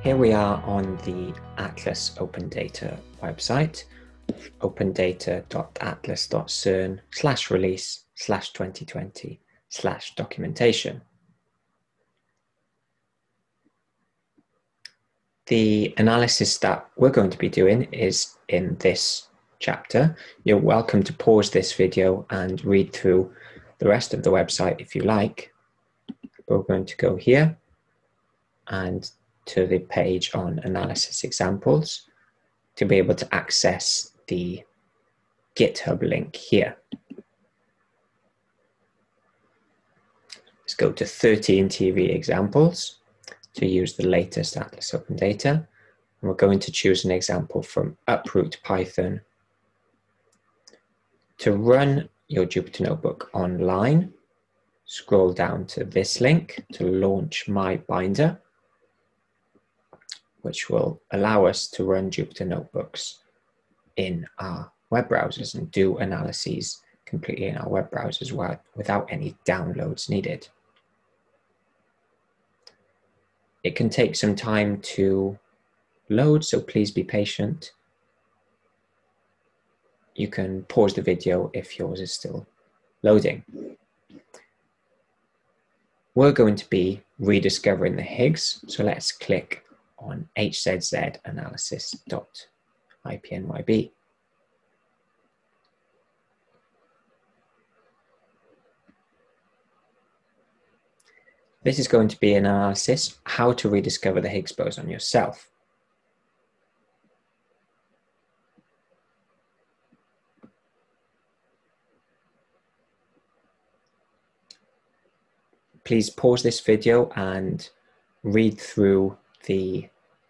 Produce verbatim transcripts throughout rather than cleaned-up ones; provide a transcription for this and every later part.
Here we are on the Atlas Open Data website, opendata.atlas.cern slash release slash 2020 slash documentation. The analysis that we're going to be doing is in this chapter. You're welcome to pause this video and read through the rest of the website if you like. We're going to go here and to the page on analysis examples to be able to access the GitHub link here. Let's go to thirteen T V examples to use the latest Atlas Open Data. And we're going to choose an example from Uproot Python. To run your Jupyter Notebook online, scroll down to this link to launch My Binder, which will allow us to run Jupyter Notebooks in our web browsers and do analyses completely in our web browsers without any downloads needed. It can take some time to load, so please be patient. You can pause the video if yours is still loading. We're going to be rediscovering the Higgs, so let's click on H Z Z analysis dot I P N Y B. This is going to be an analysis how to rediscover the Higgs boson yourself. Please pause this video and read through the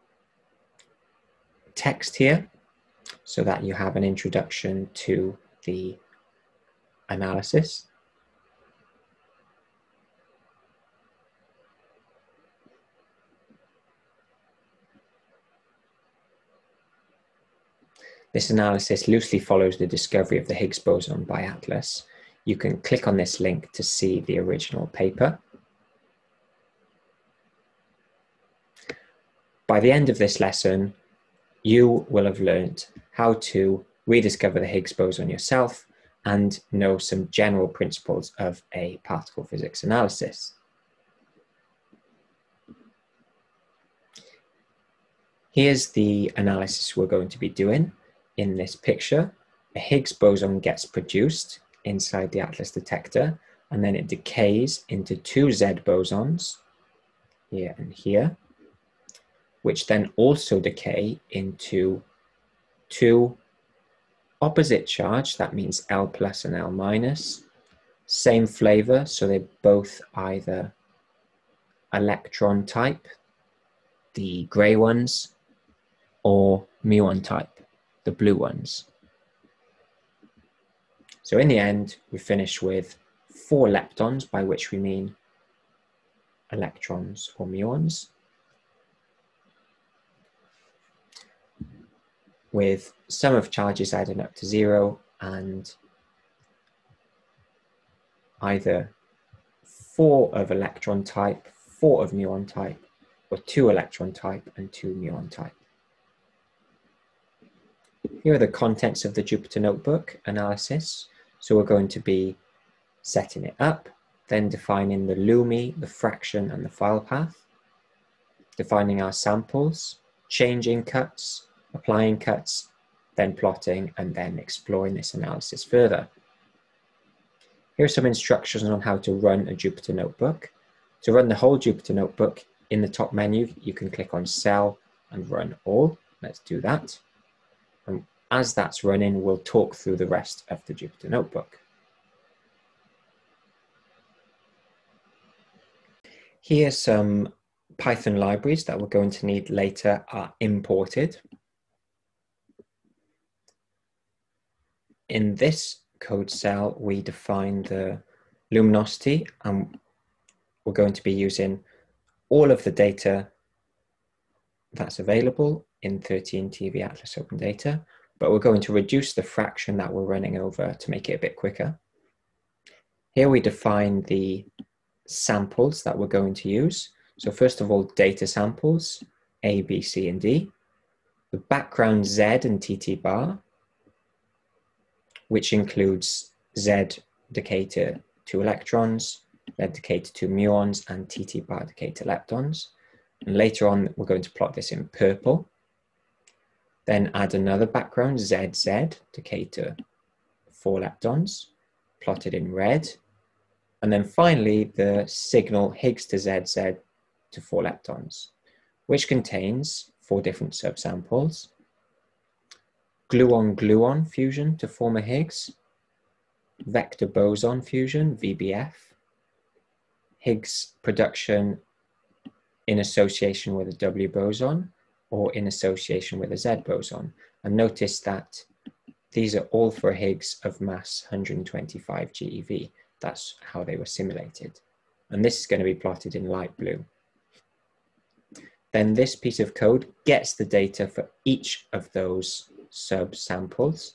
text here so that you have an introduction to the analysis. This analysis loosely follows the discovery of the Higgs boson by Atlas. You can click on this link to see the original paper. By the end of this lesson, you will have learned how to rediscover the Higgs boson yourself and know some general principles of a particle physics analysis. Here's the analysis we're going to be doing. In this picture, a Higgs boson gets produced inside the Atlas detector, and then it decays into two Z bosons, here and here, which then also decay into two opposite charge, that means L plus and L minus, same flavor, so they're both either electron type, the gray ones, or muon type, the blue ones. So in the end, we finish with four leptons, by which we mean electrons or muons, with sum of charges adding up to zero and either four of electron type, four of muon type, or two electron type and two muon type. Here are the contents of the Jupyter Notebook analysis. So we're going to be setting it up, then defining the Lumi, the fraction, and the file path, defining our samples, changing cuts, applying cuts, then plotting, and then exploring this analysis further. Here are some instructions on how to run a Jupyter Notebook. To run the whole Jupyter Notebook, in the top menu, you can click on Cell and Run All. Let's do that. And as that's running, we'll talk through the rest of the Jupyter Notebook. Here are some Python libraries that we're going to need later are imported. In this code cell, we define the luminosity, and we're going to be using all of the data that's available in thirteen T V Atlas Open Data, but we're going to reduce the fraction that we're running over to make it a bit quicker. Here we define the samples that we're going to use. So first of all, data samples. A, B, C, and D, the background Z and T T bar, which includes Z decay to two electrons, Z decay to two muons, and T T bar decay to leptons. And later on, we're going to plot this in purple. Then add another background, Z Z, decay to four leptons, plotted in red. And then finally, the signal Higgs to Z Z to four leptons, which contains four different subsamples: gluon-gluon fusion to form a Higgs, vector boson fusion, V B F, Higgs production in association with a W boson or in association with a Z boson. And notice that these are all for a Higgs of mass one hundred twenty-five GeV. That's how they were simulated. And this is going to be plotted in light blue. Then this piece of code gets the data for each of those subsamples.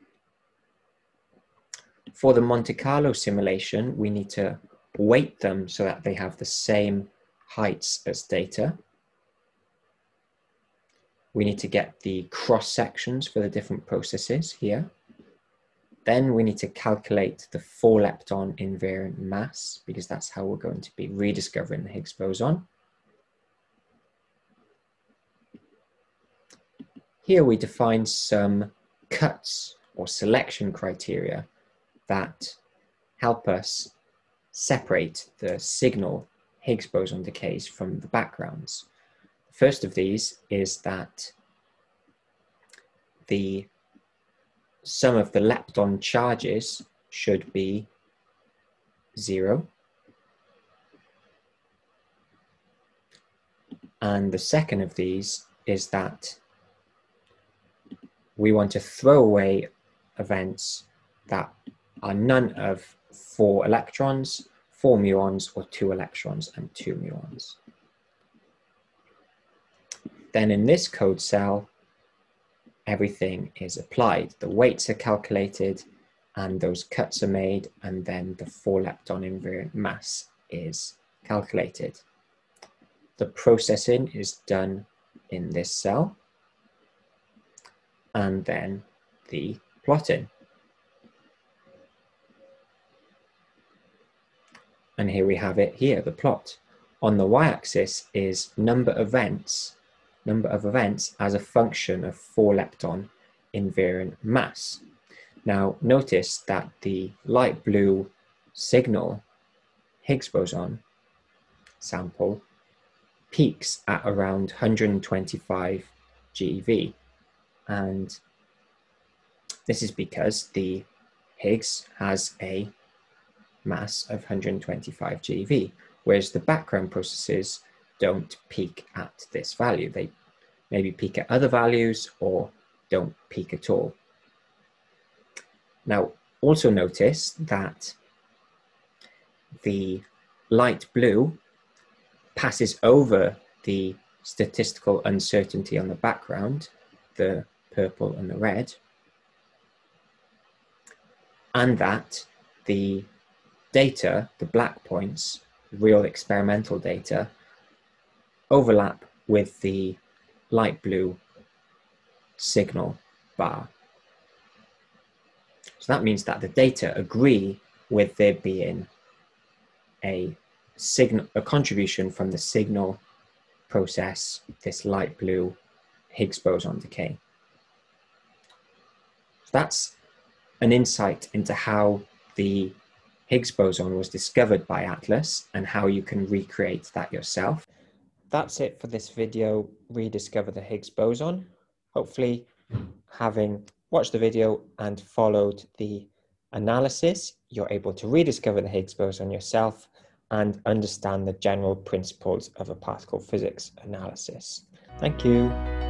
For the Monte Carlo simulation, we need to weight them so that they have the same heights as data. We need to get the cross sections for the different processes here. Then we need to calculate the four lepton invariant mass, because that's how we're going to be rediscovering the Higgs boson. Here we define some cuts or selection criteria that help us separate the signal Higgs boson decays from the backgrounds. The first of these is that the sum of the lepton charges should be zero. And the second of these is that we want to throw away events that are none of four electrons, four muons, or two electrons and two muons. Then in this code cell, everything is applied. The weights are calculated and those cuts are made, and then the four lepton invariant mass is calculated. The processing is done in this cell, and then the plotting. And here we have it here, the plot. On the y-axis is number of events, number of events as a function of four lepton invariant mass. Now notice that the light blue signal Higgs boson sample peaks at around one hundred twenty-five GeV. And this is because the Higgs has a mass of one hundred twenty-five GeV, whereas the background processes don't peak at this value. They maybe peak at other values or don't peak at all. Now, also notice that the light blue passes over the statistical uncertainty on the background, the purple and the red, and that the data, the black points, real experimental data, overlap with the light blue signal bar. So that means that the data agree with there being a signal, a contribution from the signal process, this light blue Higgs boson decay. So that's an insight into how the Higgs boson was discovered by Atlas and how you can recreate that yourself. That's it for this video, Rediscover the Higgs boson. Hopefully, having watched the video and followed the analysis, you're able to rediscover the Higgs boson yourself and understand the general principles of a particle physics analysis. Thank you.